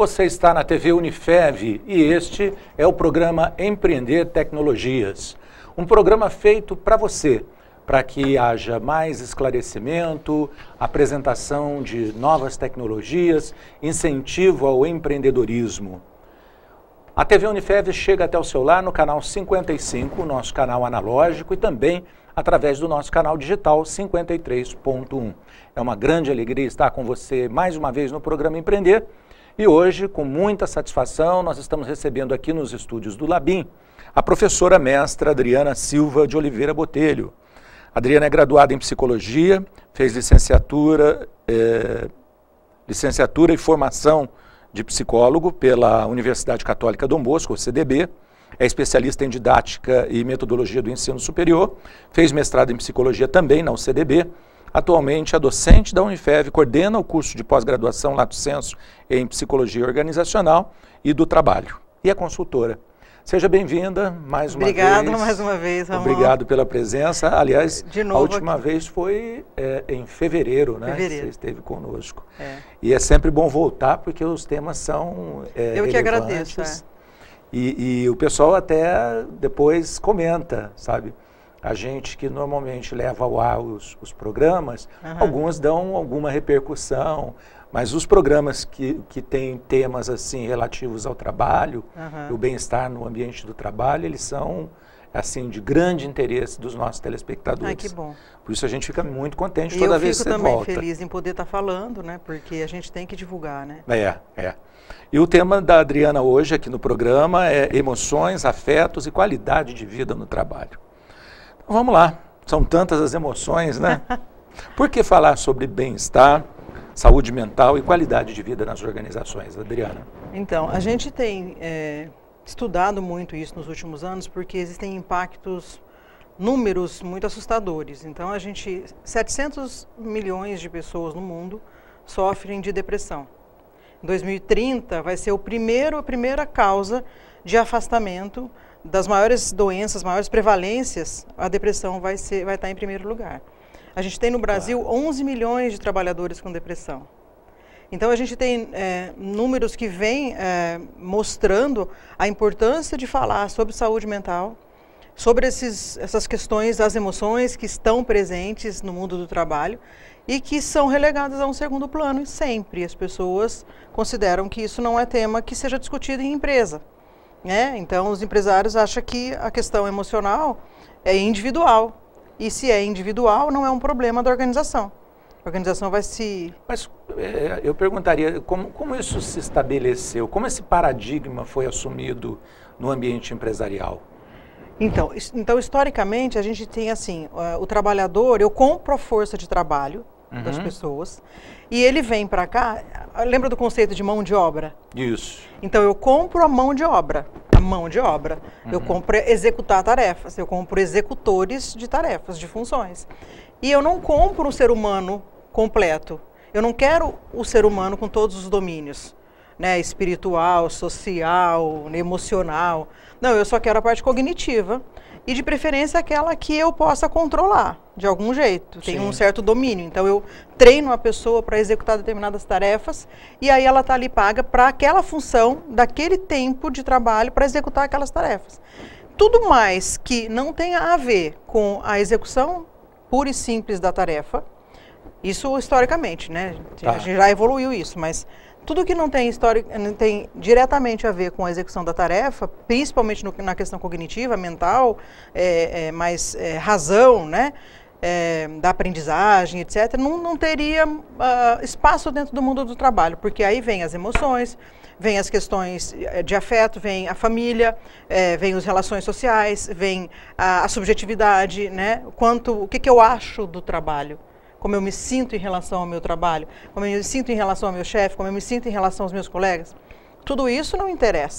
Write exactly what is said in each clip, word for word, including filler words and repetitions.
Você está na T V Unifev e este é o programa Empreender Tecnologias. Um programa feito para você, para que haja mais esclarecimento, apresentação de novas tecnologias, incentivo ao empreendedorismo. A T V Unifev chega até o seu lar no canal cinquenta e cinco, nosso canal analógico, e também através do nosso canal digital cinquenta e três ponto um. É uma grande alegria estar com você mais uma vez no programa Empreender. E hoje, com muita satisfação, nós estamos recebendo aqui nos estúdios do Labim a professora mestra Adriana Silva de Oliveira Botelho. A Adriana é graduada em Psicologia, fez licenciatura, é, licenciatura e formação de psicólogo pela Universidade Católica Dom Bosco, C D B, é especialista em Didática e Metodologia do Ensino Superior, fez mestrado em Psicologia também na U C D B. Atualmente é docente da Unifev, coordena o curso de pós-graduação Lato Sensu em Psicologia Organizacional e do Trabalho. E é consultora. Seja bem-vinda mais uma Obrigado, vez. Obrigado mais uma vez, Ramon. Obrigado pela presença. Aliás, de novo a última aqui. vez foi é, em fevereiro, né? Fevereiro. Você esteve conosco. É. E é sempre bom voltar porque os temas são é, Eu que relevantes. agradeço. É. E, e o pessoal até depois comenta, sabe? A gente que normalmente leva ao ar os, os programas, uhum. alguns dão alguma repercussão, mas os programas que, que têm temas assim relativos ao trabalho, uhum. o bem-estar no ambiente do trabalho, eles são assim de grande interesse dos nossos telespectadores. Ai, que bom. Por isso a gente fica muito contente e toda vez que você volta. Eu fico também feliz em poder estar falando, né? Porque a gente tem que divulgar, né? É, é. E o tema da Adriana hoje aqui no programa é emoções, afetos e qualidade de vida no trabalho. Então, vamos lá, são tantas as emoções, né? Por que falar sobre bem-estar, saúde mental e qualidade de vida nas organizações, Adriana? Então, a gente tem é, estudado muito isso nos últimos anos porque existem impactos, números muito assustadores. Então, a gente, setecentos milhões de pessoas no mundo sofrem de depressão. Em dois mil e trinta vai ser o primeiro, a primeira causa de afastamento das maiores doenças, maiores prevalências, a depressão vai, ser, vai estar em primeiro lugar. A gente tem no Brasil claro. onze milhões de trabalhadores com depressão. Então a gente tem é, números que vêm é, mostrando a importância de falar sobre saúde mental, sobre esses, essas questões das emoções que estão presentes no mundo do trabalho e que são relegadas a um segundo plano e sempre as pessoas consideram que isso não é tema que seja discutido em empresa. É, então, os empresários acham que a questão emocional é individual. E se é individual, não é um problema da organização. A organização vai se... Mas é, eu perguntaria, como, como isso se estabeleceu? Como esse paradigma foi assumido no ambiente empresarial? Então, então historicamente, a gente tem assim, uh, o trabalhador, eu compro a força de trabalho uhum. das pessoas, e ele vem para cá, lembra do conceito de mão de obra? Isso. Então eu compro a mão de obra, a mão de obra, uhum. eu compro executar tarefas, eu compro executores de tarefas, de funções. E eu não compro um ser humano completo, eu não quero o ser humano com todos os domínios, né, espiritual, social, emocional, não, eu só quero a parte cognitiva. E de preferência aquela que eu possa controlar, de algum jeito, tem um certo domínio. Então eu treino a pessoa para executar determinadas tarefas e aí ela está ali paga para aquela função, daquele tempo de trabalho para executar aquelas tarefas. Tudo mais que não tenha a ver com a execução pura e simples da tarefa, isso historicamente, né? Tá. A gente já evoluiu isso, mas... Tudo que não tem, história, não tem diretamente a ver com a execução da tarefa, principalmente no, na questão cognitiva, mental, é, é, mais é, razão, né, é, da aprendizagem, etcétera, não, não teria uh, espaço dentro do mundo do trabalho, porque aí vem as emoções, vem as questões de afeto, vem a família, é, vem as relações sociais, vem a, a subjetividade, né, quanto, o que, que eu acho do trabalho. Como eu me sinto em relação ao meu trabalho, como eu me sinto em relação ao meu chefe, como eu me sinto em relação aos meus colegas. Tudo isso não interessa.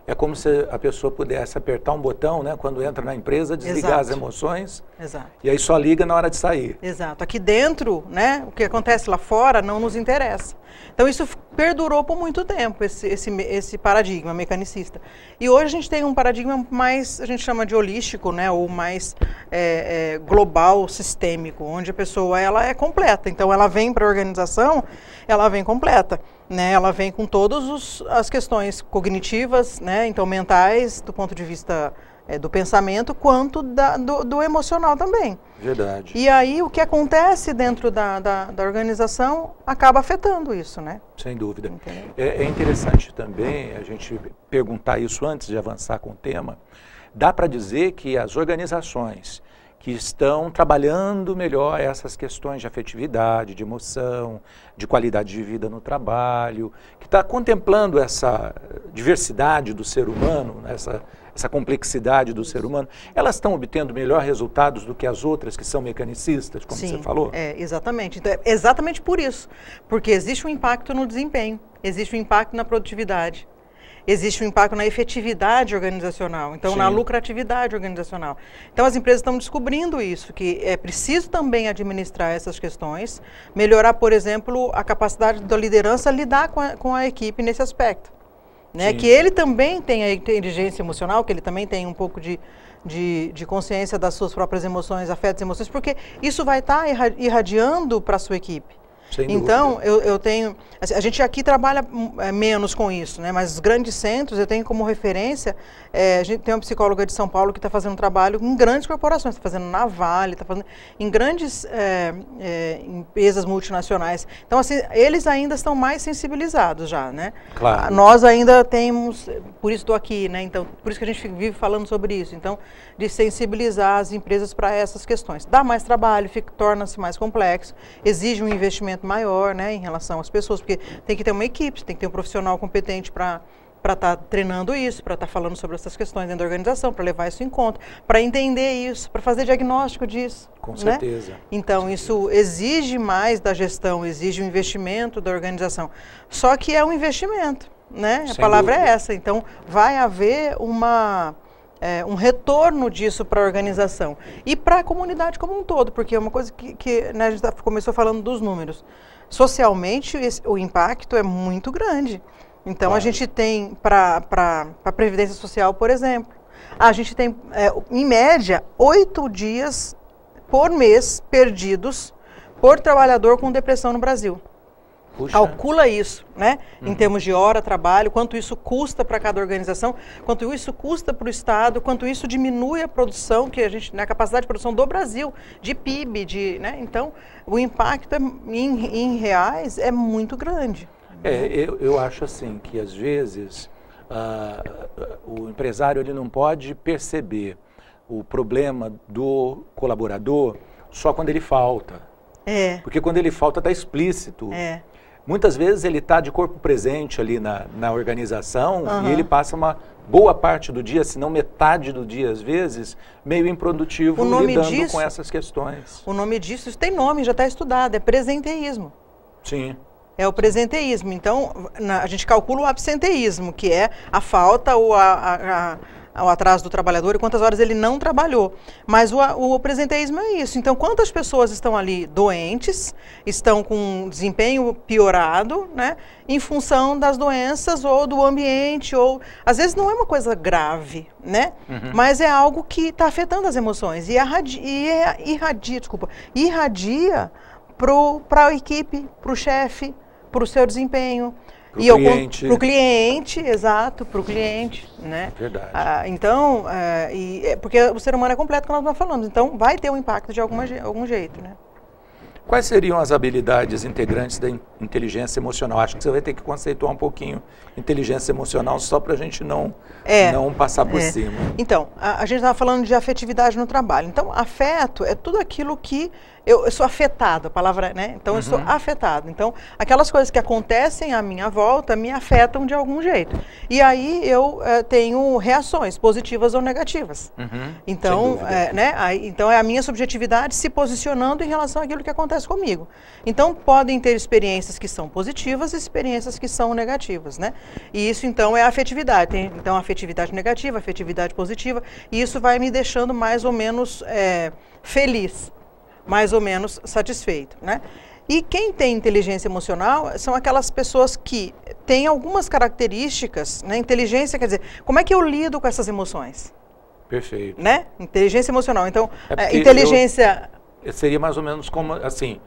É como se a pessoa pudesse apertar um botão, né, quando entra na empresa, desligar Exato. as emoções. Exato. E aí só liga na hora de sair. Exato. Aqui dentro, né, o que acontece lá fora não nos interessa. Então isso perdurou por muito tempo, esse, esse, esse paradigma mecanicista. E hoje a gente tem um paradigma mais, a gente chama de holístico, né, ou mais é, é, global, sistêmico, onde a pessoa ela é completa. Então ela vem para a organização, ela vem completa. Né, ela vem com todas as questões cognitivas, né, então mentais, do ponto de vista é, do pensamento, quanto da, do, do emocional também. Verdade. E aí o que acontece dentro da, da, da organização acaba afetando isso, né? Sem dúvida. É, é interessante também a gente perguntar isso antes de avançar com o tema. Dá para dizer que as organizações que estão trabalhando melhor essas questões de afetividade, de emoção, de qualidade de vida no trabalho, que está contemplando essa diversidade do ser humano, essa, essa complexidade do ser humano, elas estão obtendo melhor resultados do que as outras que são mecanicistas, como Sim, você falou? É, exatamente. Então, é exatamente por isso, porque existe um impacto no desempenho, existe um impacto na produtividade. Existe um impacto na efetividade organizacional, então Sim. na lucratividade organizacional. Então as empresas estão descobrindo isso, que é preciso também administrar essas questões, melhorar, por exemplo, a capacidade da liderança a lidar com a, com a equipe nesse aspecto. Né? Que ele também tem a inteligência emocional, que ele também tem um pouco de, de, de consciência das suas próprias emoções, afetos e emoções, porque isso vai estar irradiando para a sua equipe. Sem então, eu, eu tenho... Assim, a gente aqui trabalha é, menos com isso, né? Mas os grandes centros, eu tenho como referência... É, a gente tem uma psicóloga de São Paulo que está fazendo um trabalho em grandes corporações, está fazendo na Vale, está fazendo em grandes é, é, empresas multinacionais. Então, assim, eles ainda estão mais sensibilizados já, né? Claro. Nós ainda temos... Por isso estou aqui, né? Então, por isso que a gente vive falando sobre isso. Então, de sensibilizar as empresas para essas questões. Dá mais trabalho, torna-se mais complexo, exige um investimento maior, né, em relação às pessoas, porque tem que ter uma equipe, tem que ter um profissional competente para para estar treinando isso, para estar falando sobre essas questões dentro da organização, para levar isso em conta, para entender isso, para fazer diagnóstico disso. Com né? certeza. Então, Com isso certeza. exige mais da gestão, exige um investimento da organização. Só que é um investimento, né? Sem a palavra dúvida. é essa. Então, vai haver uma... É, um retorno disso para a organização e para a comunidade como um todo, porque é uma coisa que, que né, a gente começou falando dos números. Socialmente, esse, o impacto é muito grande. Então, claro. A gente tem para a Previdência Social, por exemplo, a gente tem, é, em média, oito dias por mês perdidos por trabalhador com depressão no Brasil. Puxa. Calcula isso, né? Uhum. Em termos de hora, trabalho, quanto isso custa para cada organização, quanto isso custa para o Estado, quanto isso diminui a produção, que a gente, né, a capacidade de produção do Brasil, de P I B, de, né? Então, o impacto é, em, em reais é muito grande. É, eu, eu acho assim que às vezes uh, o empresário ele não pode perceber o problema do colaborador só quando ele falta. É. Porque quando ele falta está explícito. É. Muitas vezes ele está de corpo presente ali na, na organização Uhum. e ele passa uma boa parte do dia, se não metade do dia às vezes, meio improdutivo lidando disso, com essas questões. O nome disso, isso tem nome, já está estudado, é presenteísmo. Sim. É o presenteísmo. Então, na, a gente calcula o absenteísmo, que é a falta ou a, a, a o atraso do trabalhador e quantas horas ele não trabalhou. Mas o, o presenteísmo é isso. Então, quantas pessoas estão ali doentes, estão com desempenho piorado, né, em função das doenças ou do ambiente, ou às vezes não é uma coisa grave, né, uhum. mas é algo que está afetando as emoções e irradia, e irradia, desculpa, irradia para a equipe, para o chefe, para o seu desempenho. Para o e cliente. Para o cliente, exato, para o cliente, né? Verdade. Ah, então, é, e, é, porque o ser humano é completo, como nós falamos, então vai ter um impacto de alguma, algum jeito, né? Quais seriam as habilidades integrantes da inteligência emocional? Acho que você vai ter que conceituar um pouquinho inteligência emocional só para a gente não, é, não passar por é. cima. Então, a, a gente estava falando de afetividade no trabalho. Então, afeto é tudo aquilo que eu, eu sou afetado, a palavra, né? Então uhum. eu sou afetado. Então, aquelas coisas que acontecem à minha volta me afetam de algum jeito. E aí eu é, tenho reações, positivas ou negativas. Uhum. Então, é, né? Aí, então é a minha subjetividade se posicionando em relação àquilo que acontece comigo. Então, podem ter experiências que são positivas e experiências que são negativas, né? E isso, então, é a afetividade. Tem, então, afetividade negativa, afetividade positiva, e isso vai me deixando mais ou menos é, feliz, mais ou menos satisfeito, né? E quem tem inteligência emocional são aquelas pessoas que têm algumas características, né? Inteligência, quer dizer, como é que eu lido com essas emoções? Perfeito. Né? Inteligência emocional. Então, é, inteligência... Eu, seria mais ou menos como, assim...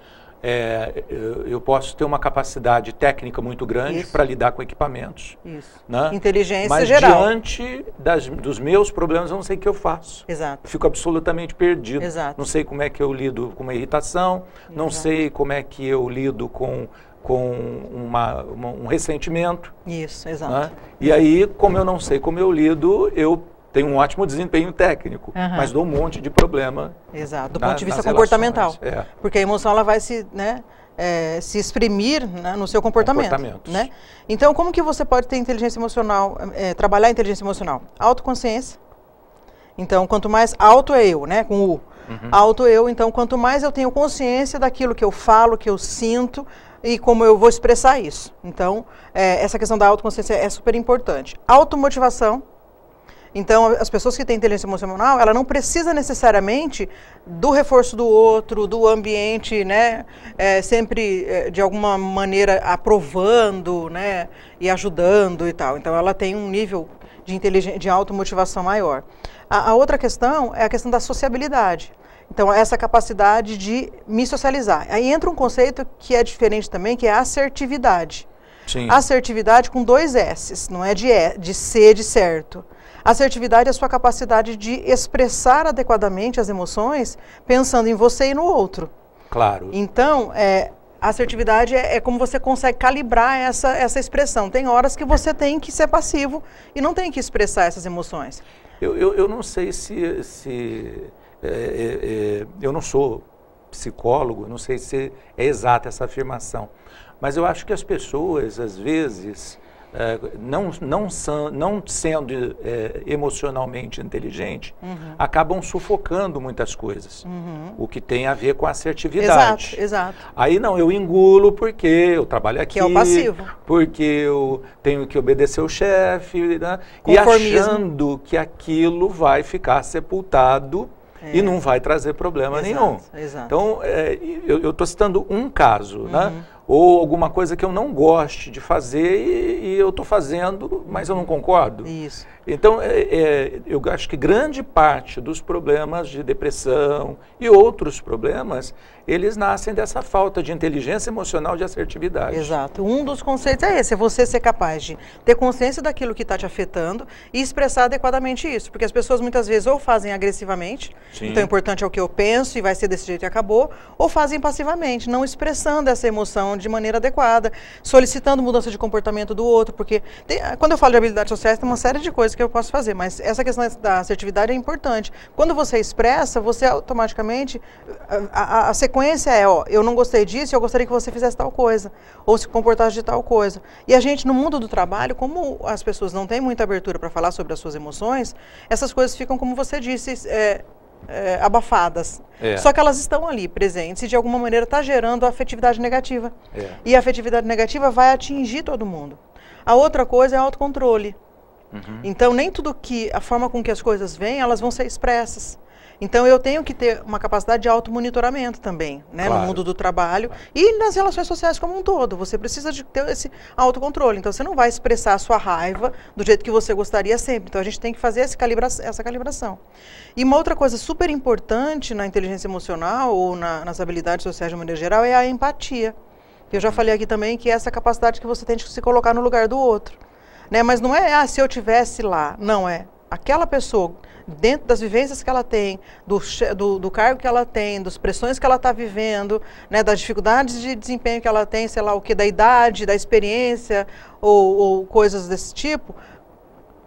É, eu, eu posso ter uma capacidade técnica muito grande para lidar com equipamentos. Isso. Né? Inteligência Mas geral. Mas diante das, dos meus problemas, eu não sei o que eu faço. Exato. Fico absolutamente perdido. Exato. Não sei como é que eu lido com uma irritação, Exato. Não sei como é que eu lido com, com uma, uma, um ressentimento. Isso, exato. Né? E aí, como eu não sei como eu lido, eu tenho um ótimo desempenho técnico, uhum. mas dou um monte de problema. Exato, do na, ponto de vista comportamental. É. Porque a emoção ela vai se, né, é, se exprimir, né, no seu comportamento. Né? Então, como que você pode ter inteligência emocional, é, trabalhar a inteligência emocional? Autoconsciência. Então, quanto mais auto é eu, né, com o uhum. auto eu, então, quanto mais eu tenho consciência daquilo que eu falo, que eu sinto, e como eu vou expressar isso. Então, é, essa questão da autoconsciência é super importante. Automotivação. Então, as pessoas que têm inteligência emocional, ela não precisa necessariamente do reforço do outro, do ambiente, né, é, sempre, é, de alguma maneira, aprovando, né, e ajudando e tal. Então, ela tem um nível de, inteligência, de automotivação maior. A, a outra questão é a questão da sociabilidade. Então, essa capacidade de me socializar. Aí entra um conceito que é diferente também, que é a assertividade. Sim. Assertividade com dois S's, não é de, e, de ser de certo. Assertividade é a sua capacidade de expressar adequadamente as emoções, pensando em você e no outro. Claro. Então, é, a assertividade é, é como você consegue calibrar essa, essa expressão. Tem horas que você tem que ser passivo e não tem que expressar essas emoções. Eu, eu, eu não sei se... se é, é, é, eu não sou psicólogo, não sei se é exata essa afirmação, mas eu acho que as pessoas, às vezes... É, não, não, são, não sendo é, emocionalmente inteligente, uhum. acabam sufocando muitas coisas, uhum. o que tem a ver com a assertividade. Exato, exato. Aí não, eu engulo porque eu trabalho aqui, que é o passivo. Porque eu tenho que obedecer o chefe, né? E achando que aquilo vai ficar sepultado é. E não vai trazer problema exato, nenhum. Exato. Então, é, eu estou citando um caso, uhum. né? Ou alguma coisa que eu não goste de fazer e, e eu estou fazendo, mas eu não concordo. Isso. Então, é, é, eu acho que grande parte dos problemas de depressão e outros problemas, eles nascem dessa falta de inteligência emocional, de assertividade. Exato. Um dos conceitos é esse, é você ser capaz de ter consciência daquilo que está te afetando e expressar adequadamente isso. Porque as pessoas muitas vezes ou fazem agressivamente, Sim. então o importante é o que eu penso e vai ser desse jeito e acabou, ou fazem passivamente, não expressando essa emoção de maneira adequada, solicitando mudança de comportamento do outro, porque tem, quando eu falo de habilidades sociais tem uma série de coisas que eu posso fazer, mas essa questão da assertividade é importante. Quando você expressa, você automaticamente, a, a, a sequência é, ó, eu não gostei disso, eu gostaria que você fizesse tal coisa, ou se comportasse de tal coisa. E a gente, no mundo do trabalho, como as pessoas não têm muita abertura para falar sobre as suas emoções, essas coisas ficam, como você disse, é, É, abafadas. É. Só que elas estão ali presentes e de alguma maneira está gerando a afetividade negativa. É. E a afetividade negativa vai atingir todo mundo. A outra coisa é o autocontrole. Uhum. Então nem tudo que, a forma com que as coisas vêm, elas vão ser expressas. Então eu tenho que ter uma capacidade de automonitoramento também, né, claro. No mundo do trabalho e nas relações sociais como um todo. Você precisa de ter esse autocontrole. Então você não vai expressar a sua raiva do jeito que você gostaria sempre. Então a gente tem que fazer esse calibra essa calibração. E uma outra coisa super importante na inteligência emocional ou na, nas habilidades sociais de maneira geral é a empatia. Eu já falei aqui também que é essa capacidade que você tem de se colocar no lugar do outro. Né? Mas não é, ah, se eu tivesse lá. Não é. Aquela pessoa, dentro das vivências que ela tem, do, do, do cargo que ela tem, das pressões que ela está vivendo, né, das dificuldades de desempenho que ela tem, sei lá o que, da idade, da experiência ou, ou coisas desse tipo,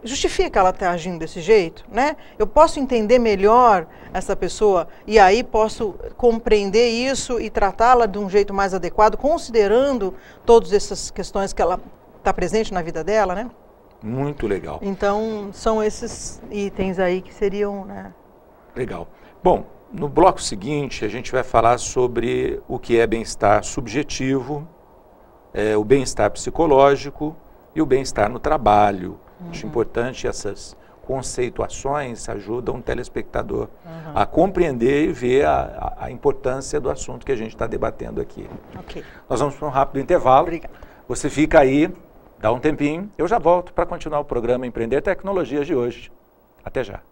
justifica ela estar agindo desse jeito, né? Eu posso entender melhor essa pessoa e aí posso compreender isso e tratá-la de um jeito mais adequado, considerando todas essas questões que ela está presente na vida dela, né? Muito legal. Então, são esses itens aí que seriam, né? Legal. Bom, no bloco seguinte a gente vai falar sobre o que é bem-estar subjetivo, é, o bem-estar psicológico e o bem-estar no trabalho. Uhum. Acho importante essas conceituações ajudam o telespectador uhum. a compreender e ver a, a, a importância do assunto que a gente está debatendo aqui. Okay. Nós vamos para um rápido intervalo. Obrigada. Você fica aí, dá um tempinho, eu já volto para continuar o programa Empreender Tecnologias de hoje. Até já.